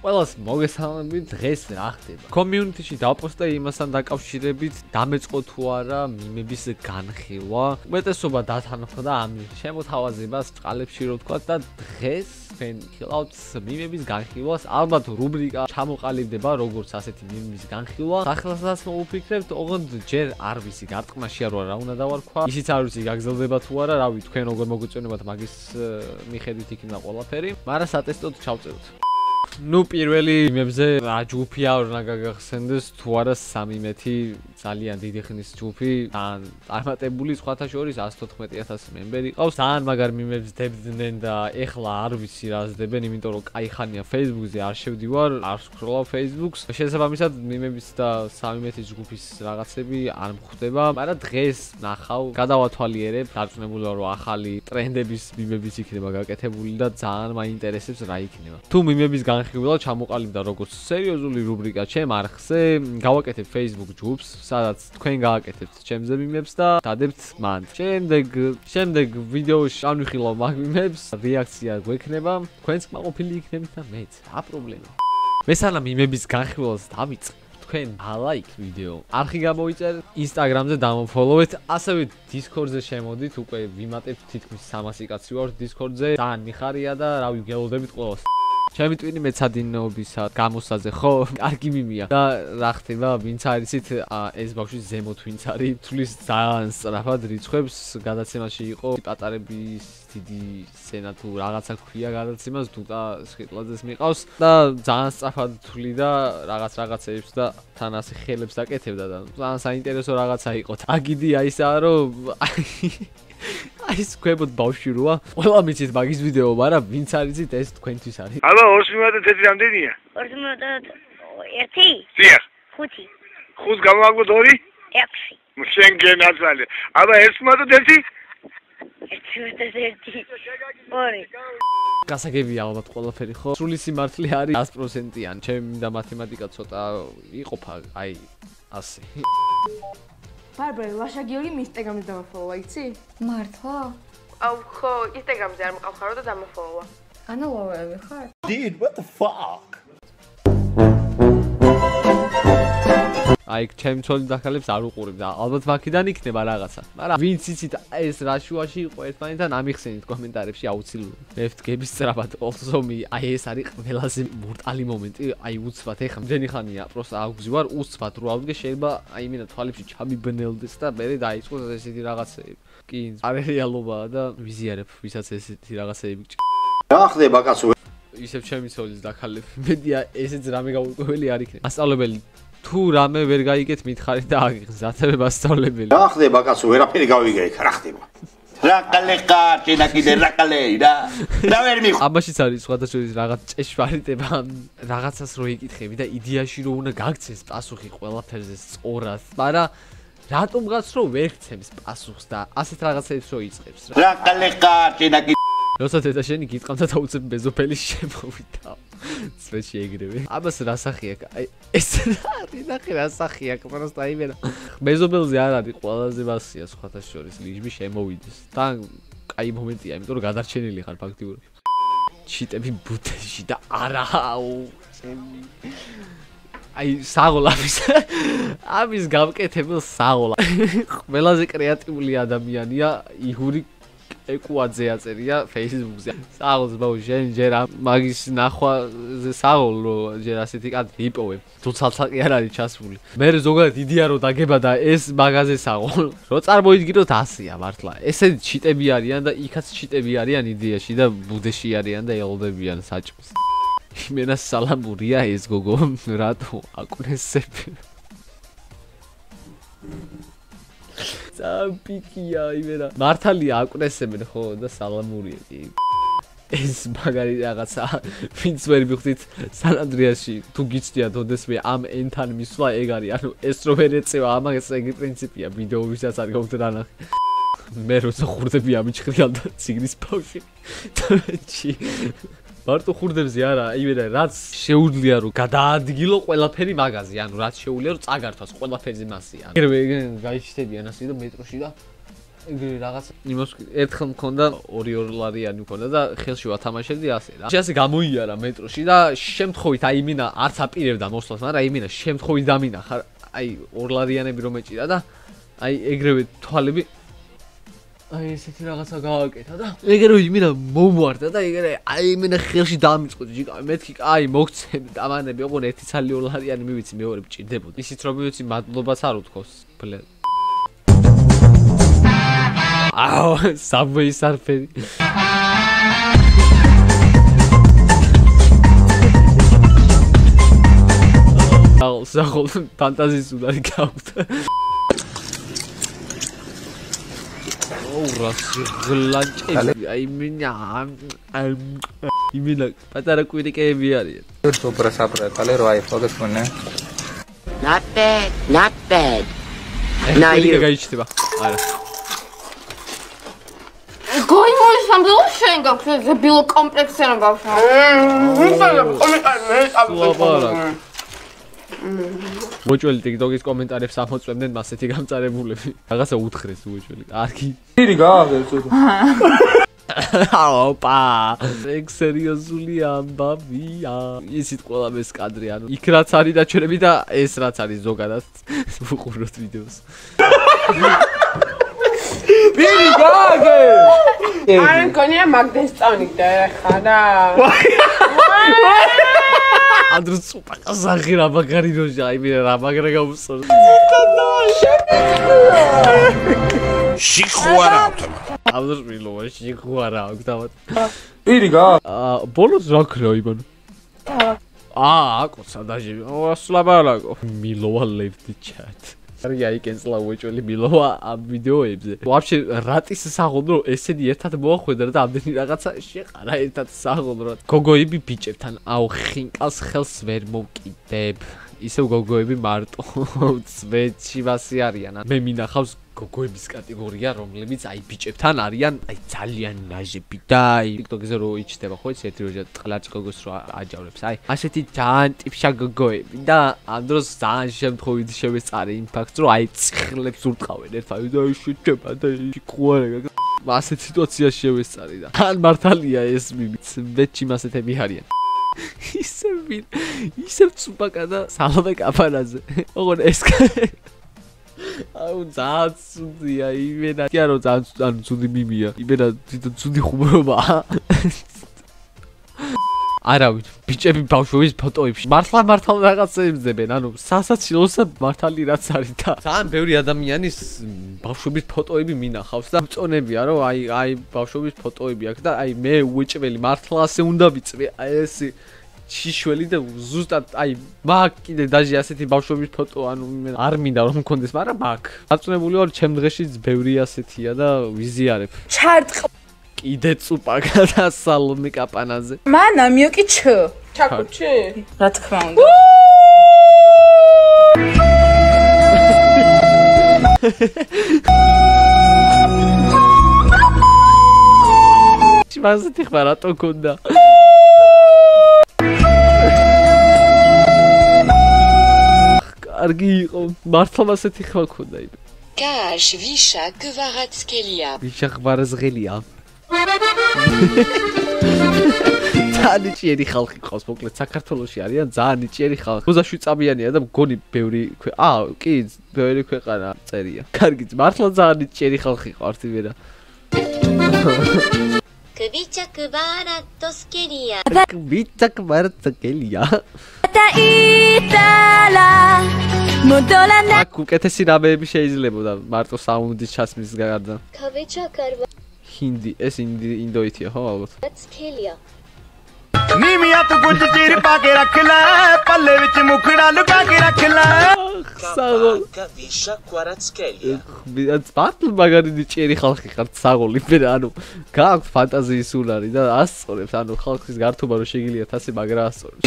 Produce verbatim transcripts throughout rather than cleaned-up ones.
ყველას მოგესალმებით, დღეს რა ხდება? Community-ში დავპოსტე იმასთან დაკავშირებით, დამეწყო თუ არა მიმების განხილვა. უმეტესობა დათანხმდა ამ შემოთავაზებას წყალებში რო თქვა და დღეს თქვენ ხილავთ მიმების განხილვას. ალბათ რუბრიკა ჩამოყალიბდება როგორც ასეთი მიმების განხილვა. სახელსაც მოვუფიქრებთ, ოღონდ ჯერ არ ვიცი გარტყმაშია რა რა უნდა დავარქვა. ისიც არ ვიცი გაგრძელდება თუ არა, რავი თქვენ როგორ მოგეწონებათ მაგის მიხედვით იქნება ყველაფერი, მაგრამ სატესტოდ ჩავწეროთ. ნუ პირველი მიმებზე რა ჯგუფია უნდა გაგახსენდეს თუ არა სამი მეტი ძალიან დიდი ხნის ჯგუფი და წარმატებული სხვათა შორის one fourteen thousand მემბერი ყავს ძალიან მაგარ მიმებს დებდნენ და ეხლა არ ვიცი რა ზდებენ იმიტომ რომ კაი ხანია Facebook-ზე არ შევდივარ არ ვსკროლავ Facebook-ს შესაბამისად მიმების და სამი მეტის ჯგუფის რაღაცები არ მხვდება მაგრამ დღეს ნახავ გადავათვალიერებ დარწმუნებული ვარ რომ ახალი ტრენდების მიმების იქნება გაკეთებული და ძალიან მაინტერესებს რა იქნება თუ მიმების განხილვა ჩამოყალიბდა როგორც სერიოზული რუბრიკა ჩემ არხზე გავაკეთებ Facebook ჯგუფს სადაც თქვენ გააკეთებთ ჩემზე მიმებს და დადებთ მან შემდეგ შემდეგ ვიდეოში განვიხილავ მაგ მიმებს რეაქცია გვექნება თქვენც კმაყოფილი იქნებით და მეც რა პრობლემა მესალა მიმების განხილვას დავიწყე თქვენ ალაიქ ვიდეო არხი გამოიწერ Instagram-ზე დამოფოლოვეთ ასევე Discord-ზე შემოდით უკვე ვიმატებთ თითქმის სამასი კაცი ვართ Discord-ზე ძალიან მიხარია და რავი გელოდებით ყველას ჩემი ტვინი მეცადინეობისა გამოსაზე ხო? კარგი მიმია და რა ხდება, ვინც არის იცით ეს ბავშვი ზემოთ ვინც არის, თulis ძალიან სწრაფად რიცხვებს გადაცემაში იყო პატარების დიდი სცენა თუ რაღაცა ქვია გადაცემას თუკა სხიტლაძეს მიყავს და ძალიან სწრაფად თვლი და რაღაც რაღაცეებს და თან ასე ხელებს აკეთებდა და ძალიან საინტერესო რაღაცა იყო. აგიდი აი ესაა რომ აი ეს ქვებოდ ბავშვი როა ყველა მიცით მაგის ვიდეო მაგრამ ვინც არიცით ეს თქვენთვის არის აბა twenty-one რამდენია twenty-one დიახ ხუთი ხუთს გამოვაგოთ ორი ექვსი შენ გენაცვალე აბა twenty-one twenty-one ორი გასაგებია ალბათ ყველაფერი ხო სრული სიმართლე არის one hundred percent-იან ჩემი და მათემატიკა ცოტა იყოფა აი ასე ბარბარე, ლაშა გიორგი Instagram-ზე დამოფოლოვა, იცი? მართლა? აუ, ხო, Instagram-ზე არ მყავხარო და დამოფოლოვა. ანუ ლოვები ხარ? Dude, what the fuck? აი, ჩემ ცოლი დახალებს არ უყურებ და ალბათ მაქიდან იქნება რაღაცა. მაგრამ ვინც იცით ეს რა შუაში იყო ერთმანეთთან ამიხსენით კომენტარებში აუცილებლად. მე ვდგები სწრაფად ოლზომი, აი ეს არის ყველაზე მორტალი მომენტი, აი უცბად ეხა მძენი ხანია, პროსტა აგვზივარ უცბად რო ავდგე შეიძლება აი მინა თვალებში ჩამიბნელდეს და მე დაიწყოს ესეთი რაღაცეები. კი, არეალობაა და ვიზიარებ, ვისაც ესეთი რაღაცეები გჭირდება. რა ხდება კაცო? ისევ ჩემი ცოლის დახალები. მედია ესეც რამე გაურკვეველი არ იქნება. მასწავლებელი თუ რამე ვერ გაიგეთ მითხარით და აგიღს აცები მასწავლებელი. რა ხდება კაცო? ვერაფერი გავიგე იქ, რა ხდება? რა კალეკა, ჩინა კიდე რა კალე და და ვერ მიხ. ამაშიც არის სხვადასხვა რაღაც ჭეშმარიტება, რაღაცას რო იკითხები და იდეაში რო უნდა გაგცეს პასუხი ყველაფერზე სწორად, მაგრამ რატომღაც რო ვერ გცემს პასუხს და ასეთ რაღაცებს რო იწყებს რა. რა კალეკა, ჩინა კიდე როცა და შენი გიტყამდა და უცებ მეზოფელი შემოვიდა. წვეში ეგრევე. აბას რა სახია? აი ეს რა არის? ნახე რა სახია? პროსტა იმენა. მეზობელზე არ არის ყველაზე მასია სხვათა შორის ლიჟბი შემოვიდეს. და კაი მომენტია, იმიტომ რომ გადარჩენილი ხარ ფაქტიურად. ჩიტები ბუთეში და არაუ. აი საღოლა ამის ამის გამკეთებელ საღოლა. ყველაზე კრეატიული ადამიანია იგური ეკუაძე აწერია Facebook-ზე. საღოლს ბაუ შენ ჯერ მაგის ნახვაზე საღოლო ჯერ ასეთი კაც იპოვებ. თუ ცალცალკე არ არის ჩასული. მე ზოგადად იდეა რო დაგება და ეს მაგაზე საღოლო. რო წარმოიდგინოთ ასეა მართლა. ესეთი ჩიტები არიან და იქაც ჩიტები არიან იდეაში და ბუდეში არიან და ელოდებიან საჭმს. იმენა სალამურია ეს გოგო რატო აკუნესები. წამპიკია იმენა მართალია აკუნესებენ ხო და სალამურია კი ეს მაგარი რაღაცა ვინც ვერ მიხვდით სანანდრიაში თუ გიცდიათ ოდესმე ამ ენთან მისვლა ეგ არის ანუ ეს რო ვერ ეწევა ამას ეგ პრინციპია ვიდეოებისაც არ გავხდეთ ანახ მე როცა ხურდები ამიჩხრიალ და ციგნის ბავშვი თქი მარტო ხურდებზე არა იმენა რაც შეუძლია რომ გადაადგილო ყველაფერი მაგაზე ანუ რაც შეუძლია რომ წაგართვას ყველაფერზე მასია ეგრევე გაიშთებიან ასე და მეტროში და იგივე რაღაც იმას ერთხელ მქონდა ორი ორლარიანი მქონდა და ხელში ვათამაშებდი ასე რა. შეასე გამოიარა მეტროში და შემთხვევით აი მინა არც აპირებდა მოსვლას, მაგრამ აი მინა შემთხვევით დამინახა აი ორლარიანები რომ ეჭირა და აი ეგრევე თვალები აი ესეთი რაღაცა გავაკეთა და ეგრევე იმინა მომვარდა და ეგრე აი მინა ხელში დამიწყო ჯიკა მეთქი აი მოგცემ დამანები ოღონ ერთი ცალი ორლარიანი მივიცი მეორე მჭირდებოდი ისიც რომ მივიცი მადლობას არ უთქოს ბლე აუ Subway Surfer აუ საღოლ ფანტაზიის უნარი გავხდა რასი გლანჭი აი მინა იმინა პატარა კვირიკეები არიან სუპრა საპრა კალე რო აი ფოგეს მონე Not bad, not bad. Now you გაიჩნდება არა გოიმოი სამბლო შენ გაქვს ეს ბილო კომპლექსერა გაქვს მოჭველი TikTok-ის კომენტარებს ამოწმებდნენ მასეთი გამწარებულები. რაღაცა უთხრეს მოჭველი. კარგი. პირი გააღებს უთ. ოპა. ეგ სერიოზული ამბავია. ისიც ყველა მეს კადრი, ანუ იქ რაც არის დაჩვენები და ეს რაც არის ზოგადად ვუყუროთ ვიდეოს. პირი გააღებს. არ მქონია მაგდეს წავნიგდა ხარა. Andrew super saghi ra magari no jai mira ra magara gausor შიხვარა Andrew milo შიხვარა გდავად პირი გა აა ბოლოს რა ქრა იბან აა აკოცა დაჟე სლაბალაკო მილოა left the chat რია იქენსლა უეჭველი მილოა ამ ვიდეოებზე ვაფშე რატის საღოლრო ესენი ერთად მოახვედრა და ამდენი რაღაცა შეყარა ერთად საღოლრო გოგოები ბიჭებთან აუ ხინკალს ხელს ვერ მოვკიდებ ისევ გოგოები მარტო წვეთში ვასი არიან მე მინახავს გოგოების კატეგორია რომლებიც აი ბიჭებთან არიან აი ძალიან ნაჟები და აი TikTok-ზე რო იჩნდება ხო იცი ერთი როჟა ტყლაჭ გოგოს რო აჯავრებს აი ასეთი ძალიან ტიპშა გოგოები და ამ დროს ძალიან შემთხვევით შევეწარე იმ ფაქტს რომ აი ციხრლებს ურტყავენ ერთად და შეჭება და იქუარა ასეთ სიტუაციაში შევეწარი და ან მართალია ეს მიმიც ვეჩი მასეთები არიან ისე ვინ ისე ცუპაკა და სალომე კაფანაზე ოღონ ეს აუ ძაცუდია იმენა კი არა ძალიან ცუდი მიმია იმენა თვითონ ცუდი ხუმრობა არავინ ბიჭები ბავშვების ფოტოებში მართლა მართლა რაღაცებზებენ ანუ სასაცილოსა მართალი რაც არის და ძალიან ბევრი ადამიანის ბავშვების ფოტოები მინახავს და მწონებია რომ აი აი ბავშვების ფოტოები აქვს და აი მე უეჭველი მართლა ასე უნდა ვიწვე აი ესე შიშველი და ზუსტად აი მაგ კიდე დაჟე ასეთი ბავშვების ფოტო ანუ არ მინდა რომ მქონდეს მაგრამ მაგ აწნებული ვარ ჩემ დღეშიც ბევრი ასეთია და ვიზიარებ ჩარტყ კიდე წუპაკა და სალომე კაპანაზე მანა მიოკი ჩ ჩაკუჩი რა თქმა უნდა შემასეთი ხმა რატო გონდა კარგი იყო მართლა ასეთი ხმა გქონდა იმ კაშ ვიშა გვარაცკელია ვიშა გვარაცკელია ძალიან ნიჭიერი ხალხი ყავს მოკლედ საქართველოში არიან ძალიან ნიჭიერი ხალხი ოცდაშვიდ წამიანია და მგონი ბევრი აა კი ბევრი ქვეყანა წერია კარგი მართლა ძალიან ნიჭიერი ხალხი ყავს იმენა Kvitsa kvaratoskelia. Kvitsa kvaratoskelia. აქ უკეთესი რამეები შეიძლებოდა მარტო საუნდის ჩასმის გარდა. Kvitsa karva. ჰინდი, ეს ინდოეთია ხო ალბათ. Skelia. ਨੀਵੀਆਂ ਤੂੰ ਕੁਝ ਚਿਰ ਪਾ ਕੇ ਰੱਖ ਲੈ ਪੱਲੇ ਵਿੱਚ ਮੁਖੜਾ ਲੁਕਾ ਕੇ ਰੱਖ ਲੈ საღოლ Kvitsa kvaratoskelia. ბიაც პარტლ მაგარი ნიჭიერი ხალხი ხართ საღოლი მე ანუ გააქვთ ფანტაზიის უნარი და ასწორებს ანუ ხალხის გართობა რომ შეგიძლიათ ასე მაგრა ასწორებს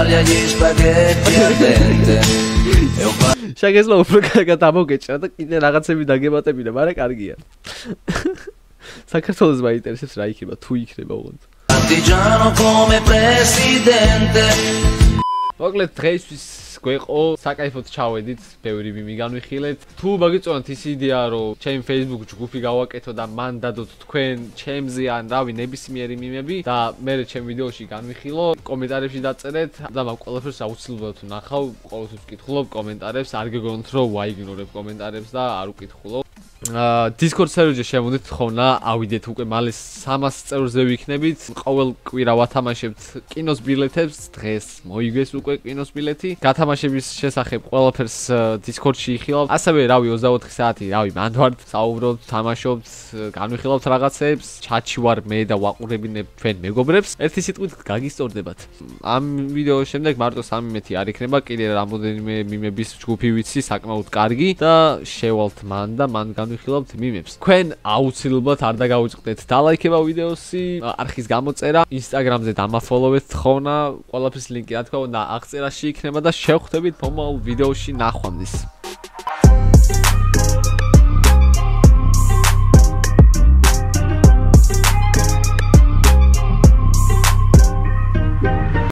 შეგეძლო უფრო კარგად ამოგეჭრა და კიდე რაღაცები დაგემატებინა მაგრამ კარგია საქართველოს მაინტერესებს რა იქნება თუ იქნება ოღონდ Partigiano come presidente მოკლედ დღეისთვის გვეყო, საკაიფოდ ჩავედით, ბევრი მიმი განვიხილეთ. თუ მოგიწონათ ის იდეა, რომ ჩემ Facebook ჯგუფი გავაკეთო და მან დადოთ თქვენ ჩემზე ან რავი ნებისმიერი მიმები და მე ჩემ ვიდეოში განვიხილო, კომენტარებში დაწერეთ და მაგ ყველაფერს აუცილებლად ვნახავ, ყოველთვის ვკითხულობ კომენტარებს, არ გეგონოთ რომ ვაიგნორებ კომენტარებს და არ ვკითხულობ. აა Discord server-ზე შემოდით თხოვნა, ავიდეთ უკვე მალე სამას წევრზე ვიქნებით. ყოველ კვირა ვათამაშებთ კინოს ბილეთებს, დღეს მოიგეს უკვე კინოს ბილეთი. გათამაშების შესახებ ყველაფერს Discord-ში იხილავთ. ასევე რავი ოცდაოთხი საათი, რავი მანდ ვართ, საუბრობთ, თამაშობთ, განვიხილავთ რაღაცებს. ჩატში ვარ მე და ვაყურებინებ ჩვენ მეგობრებს. ერთი სიტყვით გაგისწორდებათ. ამ ვიდეოს შემდეგ მარტო სამი მეტი არ იქნება, კიდე რამოდენიმე მიმების ჯგუფი ვიცი, საკმაოდ კარგი და შევალთ მან და მან განვიხილავთ მიმებს. თქვენ აუცილებლად არ დაგაუწყდეთ დალაიქება ვიდეოსი, არხის გამოწერა, Instagram-ზე დამაფოლოვეთ თხოვნა, ყველაფრის ლინკი რა თქმა უნდა აღწერაში იქნება და შევხვდებით მომავალ ვიდეოში ნახვამდის.